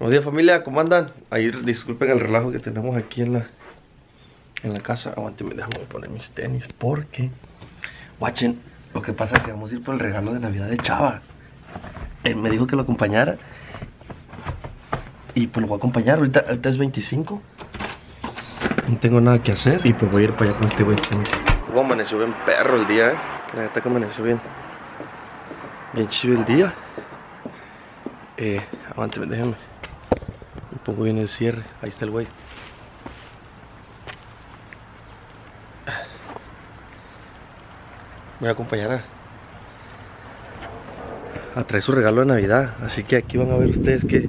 Buenos días, familia, ¿cómo andan? Ahí disculpen el relajo que tenemos aquí en la casa. Aguántenme, déjame poner mis tenis porque watchen, lo que pasa es que vamos a ir por el regalo de Navidad de Chava. Él me dijo que lo acompañara y pues lo voy a acompañar. Ahorita es 25. No tengo nada que hacer y pues voy a ir para allá con este güey. Como amaneció bien perro el día, La neta que amaneció bien chido el día. Aguánteme, déjenme. Me pongo bien el cierre. Ahí está el güey. Voy a acompañar a traer su regalo de Navidad. Así que aquí van a ver ustedes que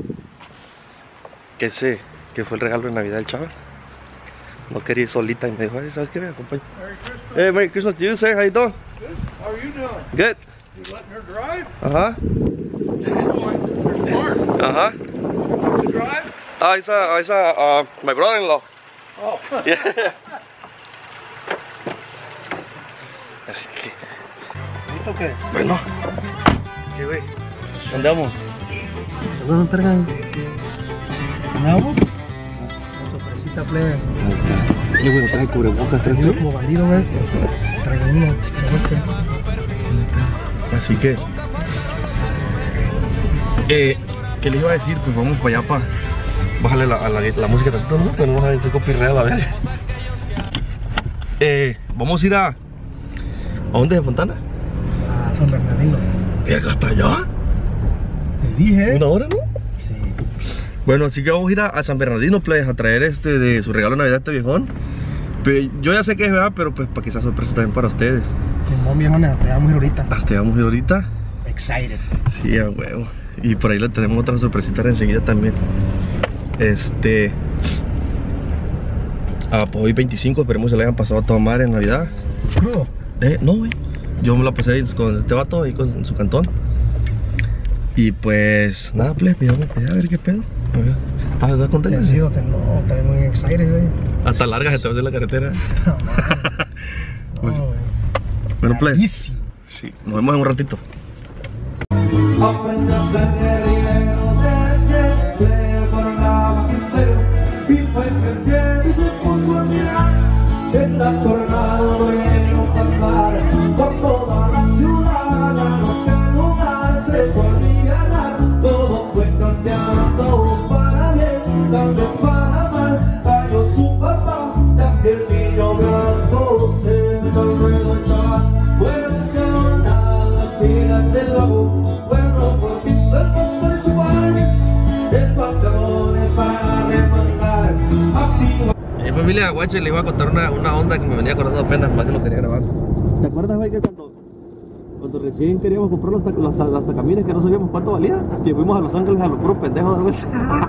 fue el regalo de Navidad del Chava. No quería ir solita y me dijo, ¿sabes qué? Me acompaña. Hey, Merry Christmas to you, sir. How you doing? Good. How are you doing? Good. You letting her drive? Uh-huh. You're smart. Uh-huh. You want to drive? It's my brother-in-law. Oh. Yeah. Así que, ¿Listo qué? bueno. ¿Qué güey? ¿Andamos? Saludos, Pergan. ¿Andamos? La sorpresita, plebes. Sí, bueno, trae cubrebocas, trae Como bandido, ¿ves? Traigo uno. Así que ¿qué les iba a decir? Pues vamos para allá, bájale la música tantito, ¿no? Pero no vamos a decir copyright, a ver. Vamos a ir ¿a dónde, de Fontana? A San Bernardino. Verga, hasta allá. Te dije. ¿Una hora, no? Sí. Bueno, así que vamos a ir a San Bernardino, pues, a traer de su regalo de Navidad a este viejón. Pero yo ya sé que es verdad, pero pues para que sea sorpresa también para ustedes. Simón, viejones, hasta vamos a ir ahorita. Hasta vamos a ir ahorita. Excited. Sí, a huevo. Y por ahí le tenemos otra sorpresita enseguida también. Pues hoy 25, esperemos que se le hayan pasado a toda madre en Navidad. ¿Crudo? No, güey. Yo me la pasé con este vato ahí en su cantón. Y pues, nada, pues, a ver qué pedo. A ver, ¿estás contento? Sí, no, estoy muy excited, güey. Hasta larga se te va a hacer la carretera. No, güey. Bueno, play. Larguísimo. Sí, nos vemos en un ratito. Aprende a ser guerrillero desde plebe por la maquicero y fue creciendo y se puso a mirar el tornado de no pasar por toda la ciudad. Ya no sé mudarse por ganar, todo fue cambiando para bien, tal vez para mal. Cayó su papá, también el niño blanco se me ruedo el chaval, fue mencionar las filas del lago. Familia, guache, le iba a contar una onda que me venía acordando apenas, más que lo quería grabar. ¿Te acuerdas, güey, que cuando recién queríamos comprar los tacamines que no sabíamos cuánto valía? Que fuimos a Los Ángeles a los puros pendejos de vuelta.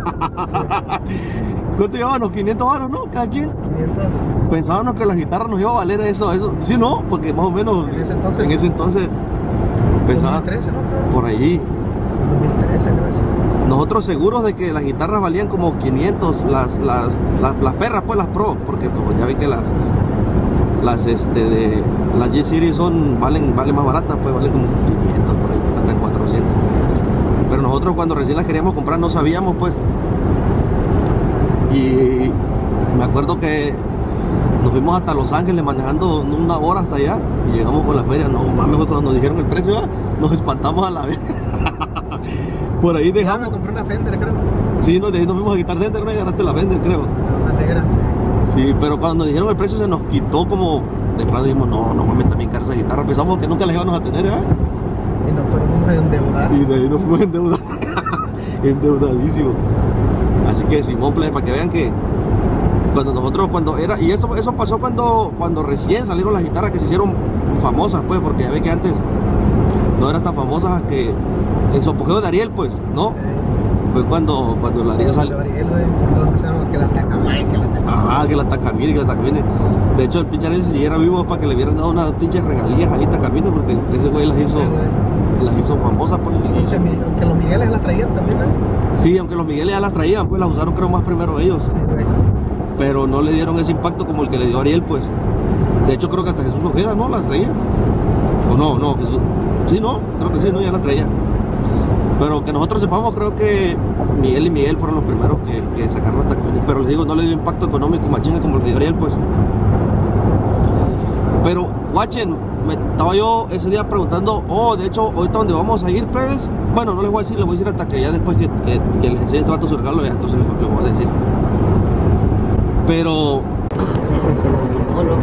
¿Cuánto llevaban? Los 500 baros, ¿no? Cada quien. 500. Pensábamos que la guitarra nos iba a valer eso. Sí, no, porque más o menos En ese entonces pensaba 2013, ¿no? por ahí. 2013, creo que sí. Nosotros seguros de que las guitarras valían como 500, las perras, pues las pro, porque pues, ya vi que las G-Series valen más baratas, pues valen como 500 por ahí, hasta 400. Pero nosotros cuando recién las queríamos comprar no sabíamos, pues. Y me acuerdo que nos fuimos hasta Los Ángeles manejando una hora hasta allá y llegamos con la feria. No mames, cuando nos dijeron el precio, nos espantamos a la vez. Por ahí dejamos. Compré una Fender, creo. Sí, nos fuimos a Guitar Center, no agarraste la Fender, creo. Una negra, sí. Sí, pero cuando nos dijeron el precio se nos quitó como. De plano dijimos, no me metas a mi cara esa guitarra. Pensamos que nunca la íbamos a tener, ¿eh? Y nos fuimos a endeudar. Y de ahí nos fuimos endeudadísimos. Así que Simón, para que vean que y eso pasó cuando recién salieron las guitarras que se hicieron famosas, pues, porque ya ve que antes no eran tan famosas que en su apogeo de Ariel, pues, ¿no? Fue cuando el Ariel salió. Ariel, güey, todos empezaron que la Tacamine, que la Tacamine. De hecho, el pinche Ariel, si era vivo, para que le hubieran dado unas pinches regalías ahí Tacamine, porque ese güey las hizo famosas, pues. Aunque los Migueles las traían también, ¿eh? Sí, aunque los Migueles ya las traían, pues las usaron creo más primero ellos. Sí, güey. Pero no le dieron ese impacto como el que le dio Ariel, pues. De hecho, creo que hasta Jesús Ojeda, ¿no? Las traía. ¿O no? Jesús. Sí, no, creo que sí, no, ya las traía. Pero que nosotros sepamos, creo que Miguel y Miguel fueron los primeros que sacaron hasta camiones. Pero les digo, no le dio impacto económico machinga como el de Gabriel, pues. Pero, watchen, estaba yo ese día preguntando, de hecho, ahorita donde vamos a ir, pues, bueno, no les voy a decir, les voy a decir hasta que ya después que les enseñe todo a su regalo, ya entonces les voy a decir. Pero... Se me olvidó, loco.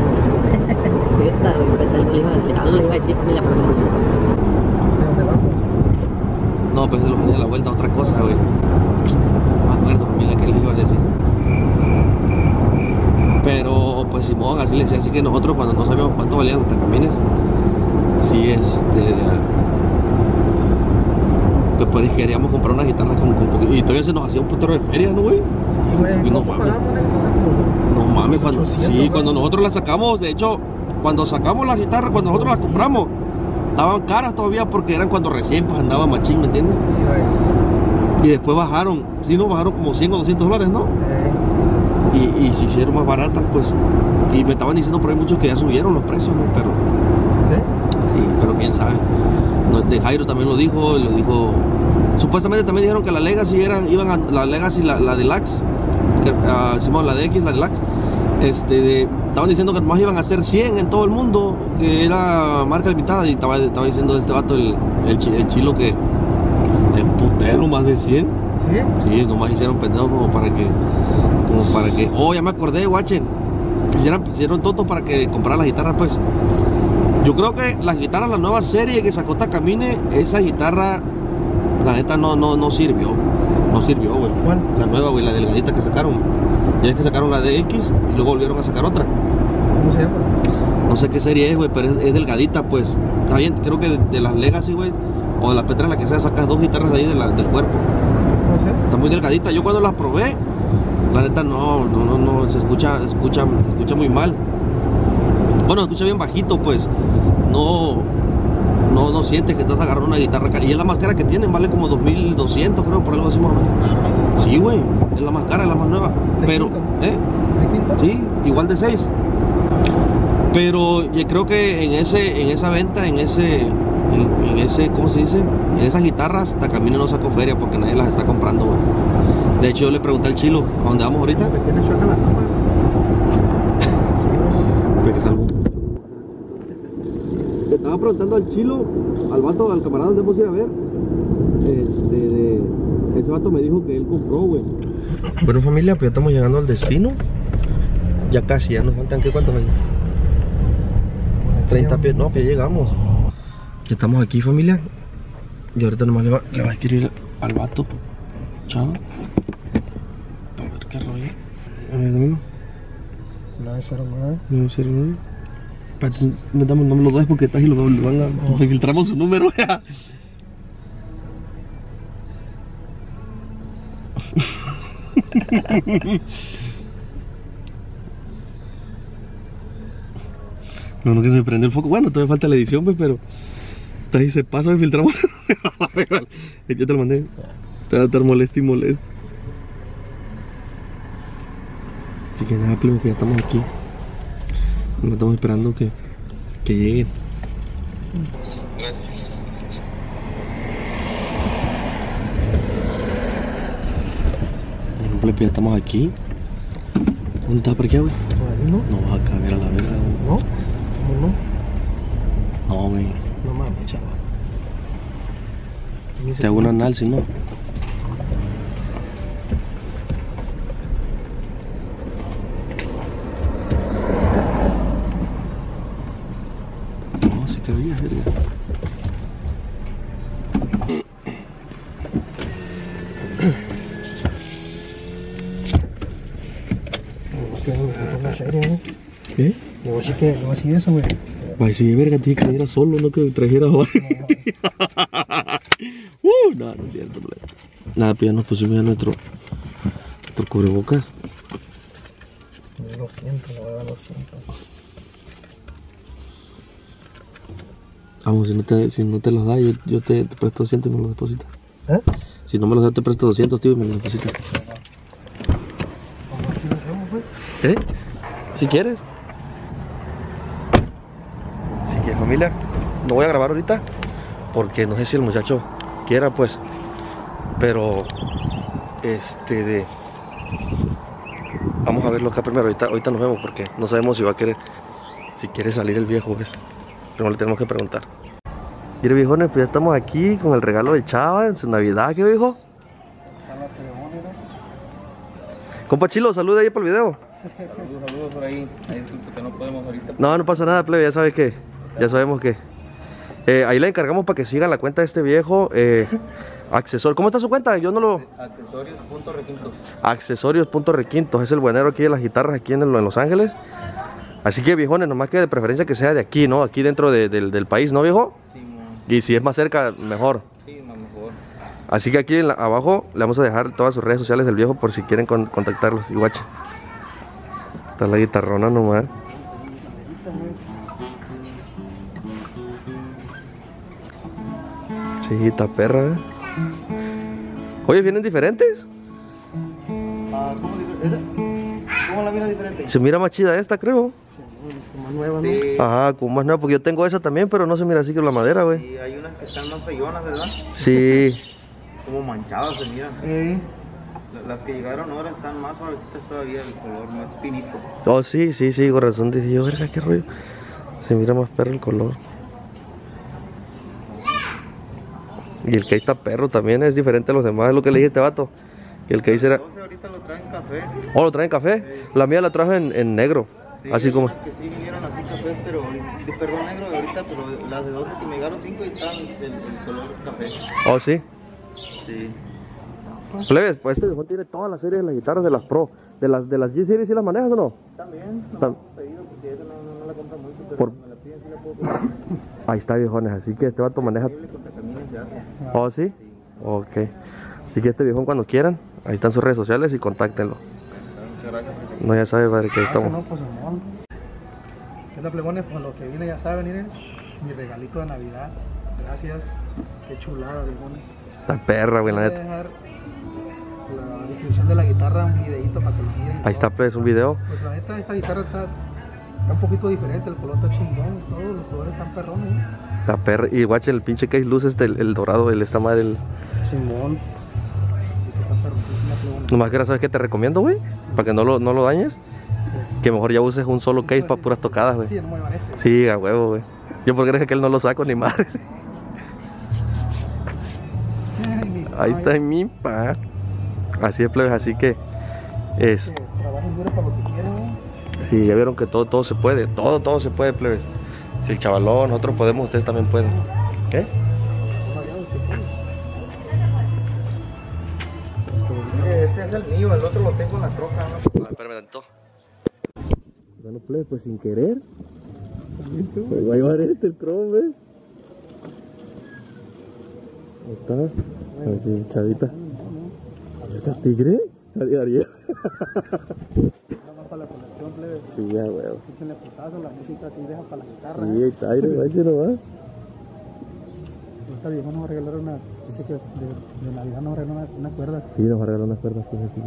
Algo les iba a decir, familia, pero se me olvidó. ¿De dónde vamos? No, pues se lo venía a la vuelta a otra cosa, güey. No me acuerdo, familia, qué les iba a decir. Pero, pues Simón, así le decía, así que nosotros cuando no sabíamos cuánto valían los tacamines, sí, que pues queríamos comprar una guitarra con poquito, y todavía se nos hacía un putero de feria, ¿no, güey? Sí, güey. Y no ¿Cuánto mames. pagamos? No sé, como No mames, cuando, 800, sí, güey. cuando nosotros la sacamos, de hecho, cuando sacamos la guitarra, cuando nosotros la compramos, estaban caras todavía porque eran cuando recién pues andaba machín, ¿me entiendes? Sí, güey. Y después bajaron, sí, nos bajaron como 100 o 200 dólares, ¿no? Y se hicieron más baratas, pues. Y me estaban diciendo por ahí muchos que ya subieron los precios, ¿no? Pero, ¿Sí? sí, pero quién sabe. No, de Jairo también lo dijo. Supuestamente también dijeron que la Legacy la Legacy, la Deluxe, Simón, la DX, la Deluxe, estaban diciendo que nomás iban a hacer 100 en todo el mundo, que era marca limitada, y estaba diciendo este vato, el chilo, que en putero más de 100. ¿Sí? Sí, nomás hicieron pendejos como para que, ya me acordé, guachen, hicieron tontos para que comprara las guitarras, pues. Yo creo que las guitarras, la nueva serie que sacó Takamine, esa guitarra, la neta no sirvió, güey. ¿Cuál? La nueva, güey, la delgadita que sacaron. Ya es que sacaron la DX y luego volvieron a sacar otra. ¿Cómo se llama? No sé qué serie es, güey, pero es delgadita, pues. Está bien, creo que de las Legacy, güey, o de la Petra, la que sea, sacas dos guitarras de ahí del cuerpo. No sé. Está muy delgadita. Yo cuando las probé, la neta no, se escucha muy mal. Bueno, se escucha bien bajito, pues. No sientes que estás agarrando una guitarra cara. Y es la más cara que tienen, vale como 2.200, creo, por algo así más o menos. Sí, güey, es la más cara, es la más nueva. ¿De Pero, quinto? ¿eh? ¿De quinto? Sí, igual de 6. Pero yo creo que en esa venta, en ese, ¿cómo se dice? En esas guitarras, Takamine no sacó feria porque nadie las está comprando, güey. De hecho, yo le pregunté al chilo, ¿a dónde vamos ahorita? Que tiene choque en la cámara. Sí, güey. Pues que salgo. Le estaba preguntando al chilo, al vato, al camarada donde vamos a ir a ver. Ese vato me dijo que él compró, güey. Bueno, familia, pues ya estamos llegando al destino. Ya casi, ya nos faltan, ¿qué cuántos hay? 30 pies, no, pues ya llegamos. Ya estamos aquí, familia. Y ahorita nomás le va a escribir al vato. Chao. A ver qué rollo. A ver, dame 909. 909. No me lo des porque estás y lo van a... Filtramos su número. No, que se me prende el foco. Bueno, todavía falta la edición, pues, pero ahí se pasa y filtramos. Yo te lo mandé. Te va a estar molesto y molesto. Así que nada, pues ya estamos aquí. No estamos esperando que lleguen. Bueno, pues ya estamos aquí. ¿Dónde está parqueado, güey? Ahí no. No vas a caber a la verga, güey. ¿No? ¿Cómo no? No, güey. No mames, chaval. Te hago un anal, si no. No, se cabía, verga. ¿Qué? Le voy a decir eso, güey. Ay, si verga, tiene que venir solo, no que trajera no, no es cierto, play. Nada, pues ya nos pusimos ya nuestro cubrebocas. Lo siento, le voy a dar 200. Vamos, si no te los da, yo te presto 200 y me los depositas. ¿Eh? Si no me los da, te presto 200, tío, y me los depositas. ¿Eh? Si quieres. Si quieres, familia. No voy a grabar ahorita porque no sé si el muchacho quiera, pues. Pero Vamos a verlo acá primero, ahorita nos vemos porque no sabemos si va a querer, si quiere salir el viejo, ¿ves? Pero le tenemos que preguntar. Mire, viejones, pues ya estamos aquí con el regalo de Chava en su Navidad, ¿qué viejo? Compa Chilo, saluda ahí para el video. Saludos por ahí. Que no podemos ahorita. No pasa nada, plebe, ya sabes que, ya sabemos que. Ahí le encargamos para que sigan la cuenta de este viejo. Accesor, ¿cómo está su cuenta? Yo no lo... Accesorios.requintos. Accesorios.requintos, es el buenero aquí de las guitarras aquí en Los Ángeles. Así que viejones, nomás que de preferencia que sea de aquí, ¿no? Aquí dentro del país, ¿no, viejo? Sí, man. Y si es más cerca, mejor. Sí, man, mejor. Así que aquí abajo le vamos a dejar todas sus redes sociales del viejo por si quieren contactarlos. Y guachen. Está la guitarrona nomás. Sí, está perra, ¿eh? Oye, ¿vienen diferentes? ¿Cómo la mira diferente? Se mira más chida esta, creo. Como más nueva, ¿no? Sí. Ajá, como más nueva, porque yo tengo esa también, pero no se mira así que la madera, güey. Y hay unas que están más feyonas, ¿verdad? Sí. Como manchadas se miran. Las que llegaron ahora están más suavecitas todavía, el color más finito. Oh, sí, corazón de Dios, verga, qué rollo. Se mira más perro el color. Y el que ahí está perro también es diferente a los demás, es lo que le dije a este vato. Y el que dice era... Ahorita lo traen café. Oh, ¿lo traen café? Sí. La mía la traje en negro. Sí, así como... que sí vinieron así café, pero... Perdón, negro de ahorita, pero las de 12 que me llegaron 5 y están el color café. Oh, ¿sí? Sí. Plebes, pues este viejo tiene todas las series de las guitarras de las Pro. ¿De las G-Series sí las manejas o no? También, no me han pedido porque esa no la compra mucho, pero me la piden sí la puedo comprar. Ahí está, viejones, así que este vato maneja... Oh, ¿sí? Sí. Ok. Así que este viejón cuando quieran, ahí están sus redes sociales y contáctenlo. Muchas gracias. No, ya sabe, padre, que ahí estamos. No, pues no. ¿Qué tal, plebones? Con lo que viene ya saben, miren, mi regalito de Navidad. Gracias. Qué chulada, viejones. Está perra, güey, la Voy a neta. dejar la descripción de la guitarra, un videito para que lo miren. Ahí está, pues, un video. Pues la neta, esta guitarra está un poquito diferente, el color está chingón y todos los colores están perrones, ¿eh? Está perra. Y guache, el pinche case luce el dorado, esta madre, el... Simón. Así que está perrosísima, plebones. Nomás que ahora, ¿sabes qué te recomiendo, güey? Para que no lo dañes. Que mejor ya uses un solo case para puras tocadas, güey. Sí, no muevan este. Sí, a huevo, güey. Yo porque crees que él no lo saco ni madre. Ahí está mi pa. Así es, plebes, así que... Trabajen duro para lo que quieran, ¿eh? Sí, ya vieron que todo se puede. Todo se puede, plebes. Si el chavalón, nosotros podemos, ustedes también pueden. ¿Qué? Este es el mío, el otro lo tengo en la troca, ¿no? Espérame tanto. Bueno, plebes, pues sin querer. Pues va a llevar el chrome, ¿ves? Ahí está. Aquí, chavita. ¿Está tigre? Ariel. Para la colección, plebe. Sí, ya, huevo. Échenle putazo, la música aquí deja para la guitarra. Sí, ahí está, aire, va a decir nomás. Esta vieja nos va a regalar una, dice que de Navidad nos regaló una cuerda. Sí, nos va a regalar unas cuerdas, sí, sí.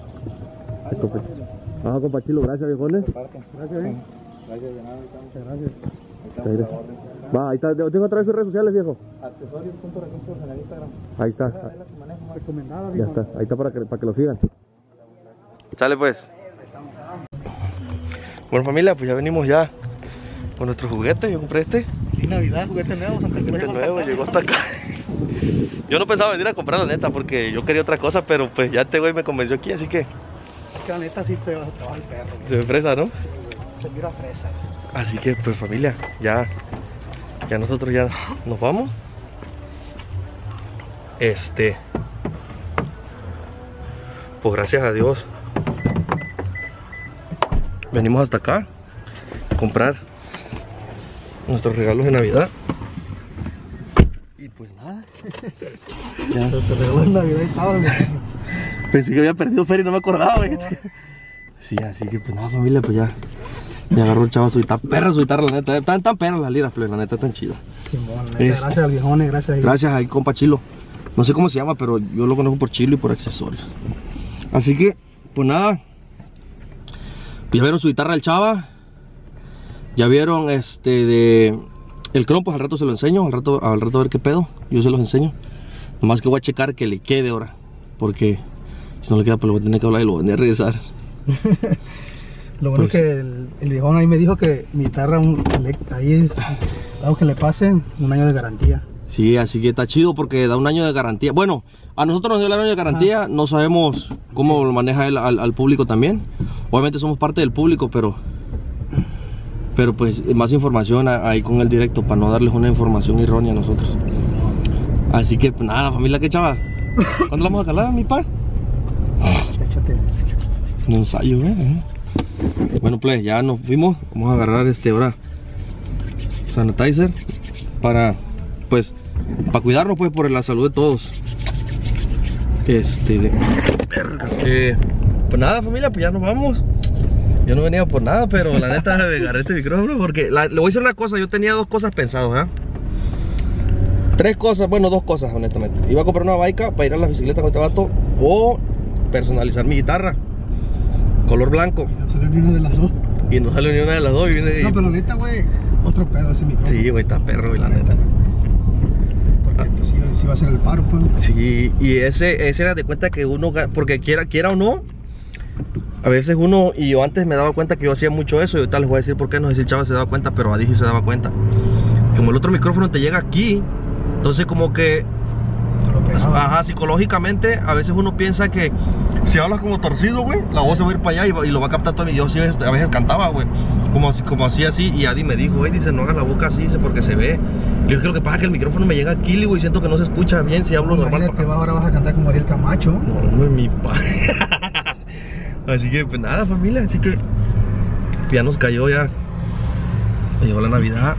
Vamos, compa Chilo, gracias, viejones. Gracias, Gracias de nada, muchas gracias. Aire. Va, ahí está, tengo otra vez sus redes sociales, viejo. Accesorios.requintos en el Instagram. Ahí está. Es la que manejo más recomendada, Ya viejo. está, ahí está para que lo sigan. Sale pues. Bueno, familia, pues ya venimos ya con nuestro juguete. Yo compré este. Y Navidad, juguete nuevo, Santa Cruz. Juguete nuevo, llegó hasta acá. Yo no pensaba venir a comprar, la neta, porque yo quería otra cosa, pero pues ya este güey me convenció aquí, así que... Es que la neta sí se va el perro. Se me fresa, ¿no? Sí, güey, se mira fresa. Así que pues familia, ya nosotros ya nos vamos. Pues gracias a Dios venimos hasta acá a comprar nuestros regalos de Navidad. Y pues nada. Ya. Te regaló en Navidad y estaba. Pensé que había perdido feria y no me acordaba, güey. Sí, así que pues nada, familia, pues ya agarró el chavo su guitarra. Perra su guitarra, la neta. Están tan perras las liras, pero la neta tan chida. Simón, gracias al viejones, gracias. Gracias ahí, compa Chilo. No sé cómo se llama, pero yo lo conozco por Chilo y por accesorios. Así que, pues nada. Pues ya vieron su guitarra del Chava. Ya vieron el chrome, pues al rato se lo enseño. Al rato a ver qué pedo. Yo se los enseño. Nomás que voy a checar que le quede ahora. Porque Si no le queda, pues lo voy a tener que hablar y lo voy a tener que regresar. Lo bueno Pues- es que el viejón ahí me dijo que mi guitarra, ahí es algo que le pase, 1 año de garantía. Sí, así que está chido porque da 1 año de garantía. Bueno, a nosotros nos dio el año de garantía, no sabemos cómo lo maneja él al público también. Obviamente somos parte del público, pero pues más información ahí con el directo para no darles una información errónea a nosotros. Así que pues nada, familia, ¿qué chava? ¿Cuándo la vamos a calar, mi pa? Échate. Un ensayo, ¿eh? Bueno, pues ya nos fuimos. Vamos a agarrar ahora sanitizer para cuidarnos pues por la salud de todos. Pues nada, familia, pues ya nos vamos. Yo no venía por nada, pero la neta me agarré este micrófono porque le voy a decir una cosa. Yo tenía 2 cosas pensadas, ¿eh? 3 cosas, bueno, 2 cosas honestamente. Iba a comprar una baica para ir a las bicicletas con este vato o personalizar mi guitarra color blanco. No salió ni una de las dos. Y no salió ni una de las dos. Y viene No, pero la neta, güey, otro pedo ese micrófono. sí, güey, está perro, güey, la neta. Porque pues sí va a ser el paro, pues. Sí, y ese da de cuenta que uno, porque quiera o no, a veces uno, y yo antes me daba cuenta que yo hacía mucho eso, y ahorita les voy a decir por qué, no sé si el chavo se daba cuenta, pero Adi sí se daba cuenta. Como el otro micrófono te llega aquí, entonces como que, ajá, psicológicamente, a veces uno piensa que si hablas como torcido, güey, la voz se va a ir para allá y lo va a captar todo mi Dios. A veces cantaba, güey, como así, y Adi me dijo, güey, dice, no hagas la boca así, dice, porque se ve. Y yo creo que pasa que el micrófono me llega aquí, güey, y siento que no se escucha bien si hablo normal. Imagínate, ahora vas a cantar como Ariel Camacho. No, no es mi padre. Así que, pues nada, familia, así que ya nos cayó, ya llegó la Navidad.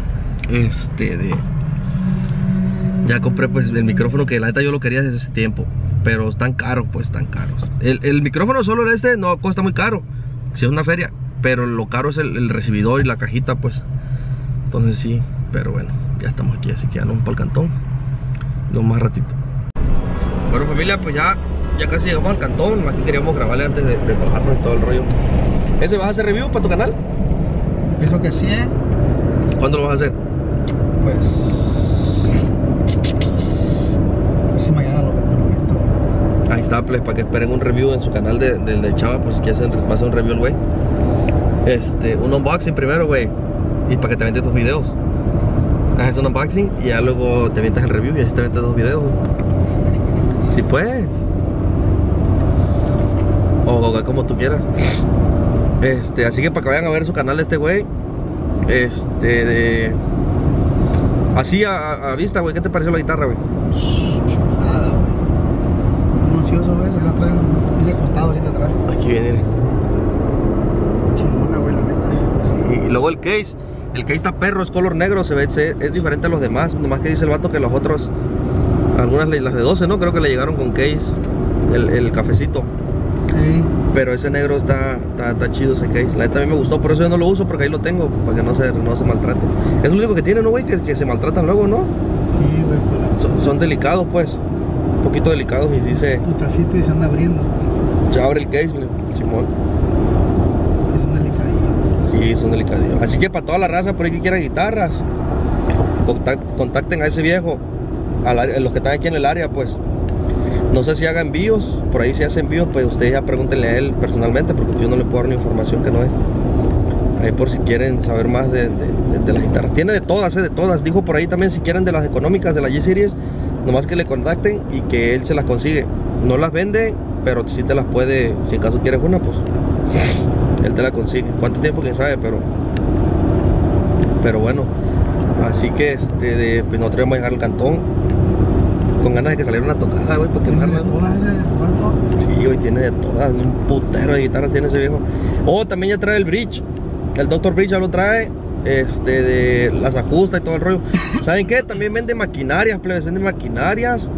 Ya compré pues el micrófono que la neta yo lo quería desde ese tiempo, pero están caros, pues están caros. El micrófono solo no cuesta muy caro, si es una feria, pero lo caro es el recibidor y la cajita, pues. Entonces sí, pero bueno, ya estamos aquí, así que ya nos vamos para el cantón. No más ratito. Bueno, familia, pues ya casi llegamos al cantón. Más que queríamos grabarle antes de bajarnos y todo el rollo. ¿Ese vas a hacer review para tu canal? Eso que sí, ¿Cuándo lo vas a hacer? pues. A ver si mañana lo meto, güey. Ahí está, pues, para que esperen un review en su canal del Chava, pues que va a hacer un review el güey. Un unboxing primero, güey. Y para que te avientes tus videos. Haces un unboxing y ya luego te avientas el review y así te avientas 2 videos, güey. Sí, pues. O como tú quieras. Así que para que vayan a ver su canal de este güey. Así a vista, güey. ¿Qué te pareció la guitarra, güey? Chulada, güey. Un ansioso, güey. Se la traen. Viene acostado ahorita atrás. Aquí viene. Chingona, güey, la neta. Sí, y luego el case. El case está perro, es color negro, es diferente a los demás. Nomás que dice el vato que los otros, algunas las de 12, ¿no? Creo que le llegaron con case, el cafecito. Sí. Pero ese negro está chido, ese case. La neta a mí me gustó, por eso yo no lo uso, porque ahí lo tengo, para que no se maltrate. Es lo único que tiene, ¿no, güey? Que se maltratan luego, ¿no? Sí, güey, pues Son delicados, pues. Un poquito delicados y sí putacito y se anda abriendo. se abre el case, güey. Simón. Sí, son delicadillos. Sí, son delicadillos. Así que para toda la raza por ahí que quieran guitarras, contacten a ese viejo, los que están aquí en el área, pues. No sé si haga envíos, por ahí si hace envíos, pues ustedes ya pregúntenle a él personalmente, porque yo no le puedo dar una información que no es. Ahí por si quieren saber más de las guitarras. Tiene de todas, de todas. Dijo por ahí también si quieren de las económicas, de la G-Series, nomás que le contacten y que él se las consigue. No las vende, pero sí te las puede, si en caso quieres una, pues él te la consigue. ¿Cuánto tiempo? Quién sabe, pero bueno. Así que pues nosotros vamos a llegar al cantón con ganas de que saliera una tocada, güey, porque ¿Tiene de todas ese banco? sí, güey, tiene de todas, un putero de guitarras tiene ese viejo. También ya trae el bridge, el Dr. Bridge ya lo trae, de las ajusta y todo el rollo. ¿Saben qué? También vende maquinarias, plebes, vende maquinarias,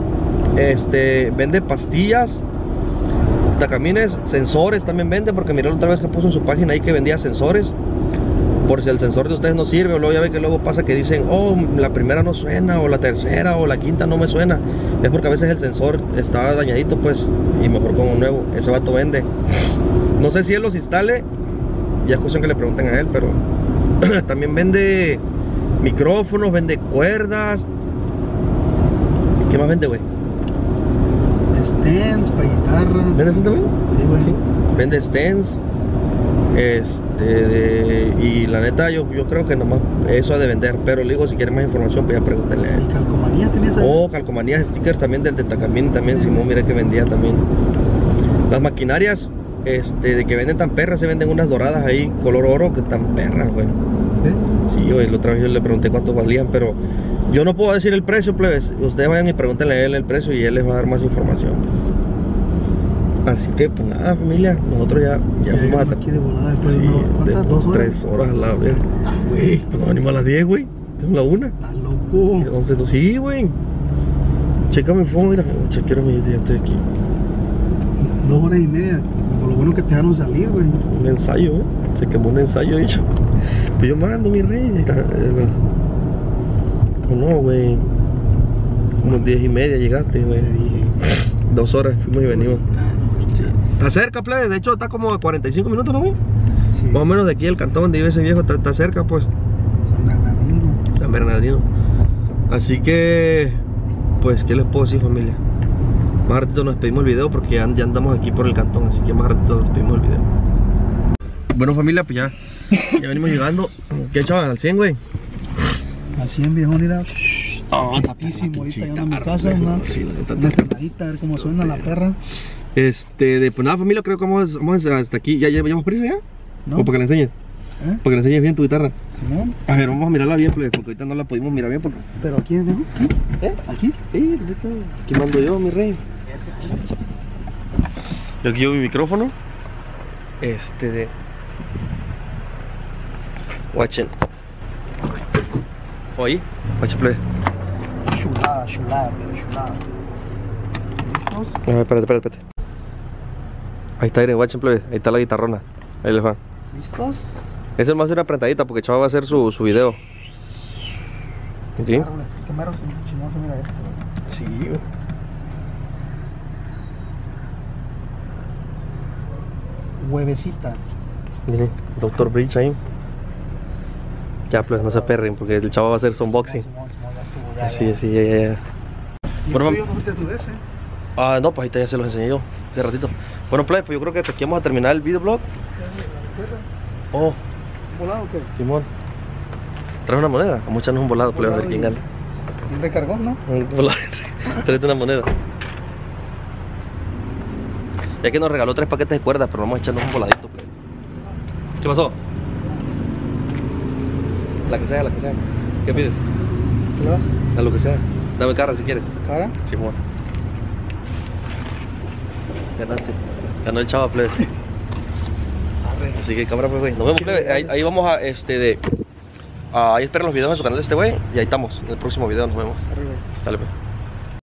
vende pastillas, tacamines, sensores también vende, porque miré la otra vez que puso en su página ahí que vendía sensores. Por si el sensor de ustedes no sirve, o luego ya ve que luego pasa que dicen, oh, la primera no suena, o la tercera, o la quinta no me suena. Es porque a veces el sensor está dañadito, pues, y mejor con un nuevo. Ese vato vende. No sé si él los instale, ya es cuestión que le pregunten a él, pero también vende micrófonos, vende cuerdas. ¿Qué más vende, güey? Stands para guitarra. ¿Vendes también? Sí, güey. Sí. Vende stands. Y la neta yo creo que nomás eso ha de vender. Pero le digo, si quiere más información, pues ya pregúntenle a él. ¿Y calcomanía tenías ahí? Oh, calcomanías, stickers también del Tentacamín también, Simón, mira que vendía también. Las maquinarias, de que venden tan perras, se venden unas doradas ahí, color oro, que tan perras, güey. ¿Sí? Sí, güey, la otra vez yo le pregunté cuánto valían, pero yo no puedo decir el precio, plebes. Ustedes vayan y pregúntenle a él el precio y él les va a dar más información. Así que, pues nada, familia, nosotros ya fuimos aquí de volada después sí, de ¿cuántas? 2 horas? 3 horas a la vez. Güey, Pues nos venimos a las 10, güey. Es la 1. está loco. Entonces, sí, güey. Checa mi phone, mira. Chequero mi ya estoy aquí. 2 horas y media. Por lo bueno que te dejaron salir, güey. Un ensayo, güey. Se quemó un ensayo, dicho. Pues yo mando, mi rey. No, güey. Unos 10 y media llegaste, güey. 2 horas fuimos y venimos. Sí. Está cerca, plebe. De hecho, está como a 45 minutos, ¿no, güey? Sí. Más o menos de aquí el cantón donde vive ese viejo. Está cerca, pues. San Bernardino. San Bernardino. Así que, pues, ¿qué les puedo decir, familia? Más ratito nos despedimos el video porque ya andamos aquí por el cantón. Así que más ratito nos despedimos el video. Bueno, familia, pues ya venimos llegando. ¿Qué, chaval? ¿Al 100, güey? Al 100, viejo, mira. Tapísimo, ahorita ya a mi casa, una estrenadita, a ver cómo suena la perra. Pues nada, familia, creo que vamos hasta aquí. ¿Ya llevamos prisa ya? ¿No? ¿O para que la enseñes? ¿Eh? Para que la enseñes bien tu guitarra. ¿No? A ver, vamos a mirarla bien, porque ahorita no la pudimos mirar bien porque... ¿Pero aquí es de ¿Eh? ¿Aquí? Sí, ahorita. Aquí mando yo, mi rey. Yo aquí llevo mi micrófono. Watchen. Oye, watch play. Chulada, chulada, pero chulada. ¿Listos? A ver, espérate. Ahí está, miren, watchen play. Ahí está la guitarrona. Ahí les va. ¿Listos? Ese va a ser una apretadita porque Chava va a hacer su video. ¿Sí? Qué mero chimoso, mira esto. Sí, Huevecita. miren, Dr. Bridge ahí. Ya, pues no se perren porque el Chava va a hacer su unboxing. Así, ya. Bueno, ¿Y tú fuiste tu ese? no, pues ahí ya se los enseñé yo hace ratito. Bueno, play, pues yo creo que aquí vamos a terminar el videoblog. Oh, ¿Volado o qué? Simón, trae una moneda. Vamos a echarnos un volado, play, a ver quién gana. Un recargón, ¿no? Un volado. Tráete una moneda. Ya que nos regaló 3 paquetes de cuerdas, pero vamos a echarnos un voladito, play. ¿Qué pasó? La que sea. ¿Qué pides? ¿Qué le vas? A lo que sea. Dame cara si quieres. ¿Cara? Simón. Ganaste. Ganó el Chava, plebe. Así que cámara, pues, güey. Nos vemos, plebe. Ahí vamos a, ahí esperen los videos en su canal de este güey. Y ahí estamos. En el próximo video nos vemos. Arriba. Sale, pues.